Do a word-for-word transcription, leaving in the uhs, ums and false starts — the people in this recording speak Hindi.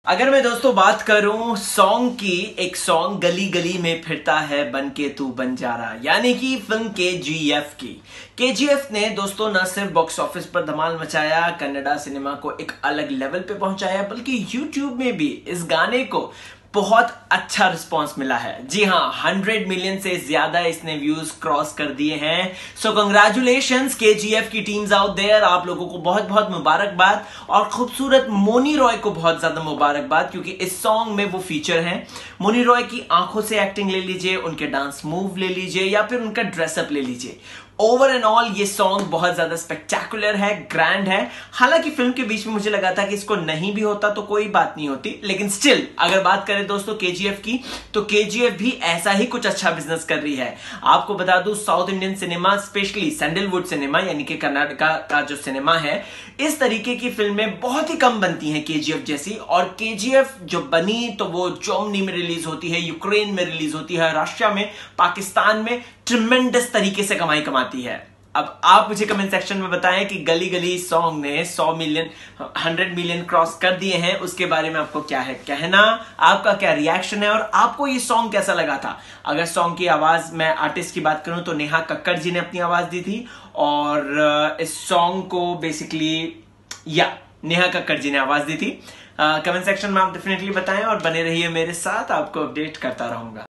अगर मैं दोस्तों बात करूं सॉन्ग की, एक सॉन्ग गली गली में फिरता है बन के तू बंजारा, यानी कि फिल्म केजीएफ की। केजीएफ ने दोस्तों न सिर्फ बॉक्स ऑफिस पर धमाल मचाया, कन्नड़ा सिनेमा को एक अलग लेवल पे पहुंचाया, बल्कि यूट्यूब में भी इस गाने को बहुत अच्छा रिस्पांस मिला है। जी हाँ, हंड्रेड मिलियन से ज्यादा इसने व्यूज क्रॉस कर दिए हैं। सो कंग्रेचुलेशंस केजीएफ की टीम्स आउट देयर, आप लोगों को बहुत बहुत मुबारकबाद। और खूबसूरत मोनी रॉय को बहुत ज्यादा मुबारकबाद, क्योंकि इस सॉन्ग में वो फीचर हैं। मोनी रॉय की आंखों से एक्टिंग ले लीजिए, उनके डांस मूव ले लीजिए, या फिर उनका ड्रेसअप ले लीजिए। ओवर एंड ऑल ये सॉन्ग बहुत ज्यादा स्पेक्टेकुलर है, ग्रैंड है। हालांकि फिल्म के बीच में मुझे लगा था कि इसको नहीं भी होता तो कोई बात नहीं होती, लेकिन स्टिल अगर बात करें दोस्तों केजीएफ की, तो केजीएफ भी ऐसा ही कुछ अच्छा बिजनेस कर रही है। आपको बता दूं, South Indian cinema, specially sandalwood cinema यानी कि कर्नाटका का जो सिनेमा है, इस तरीके की फिल्में बहुत ही कम बनती हैं केजीएफ जैसी। और केजीएफ जो बनी तो वो जर्मनी में रिलीज होती है, यूक्रेन में रिलीज होती है, रशिया में, पाकिस्तान में ट्रिमेंडस तरीके से कमाई कमाती है। अब आप मुझे कमेंट सेक्शन में बताएं कि गली गली सॉन्ग ने सौ मिलियन, हंड्रेड मिलियन क्रॉस कर दिए हैं, उसके बारे में आपको क्या है कहना, आपका क्या रिएक्शन है, और आपको ये सॉन्ग कैसा लगा था। अगर सॉन्ग की आवाज, मैं आर्टिस्ट की बात करूं तो नेहा कक्कड़ जी ने अपनी आवाज दी थी, और इस सॉन्ग को बेसिकली या नेहा कक्कड़ जी ने आवाज दी थी। कमेंट सेक्शन में आप डेफिनेटली बताएं और बने रहिए मेरे साथ, आपको अपडेट करता रहूंगा।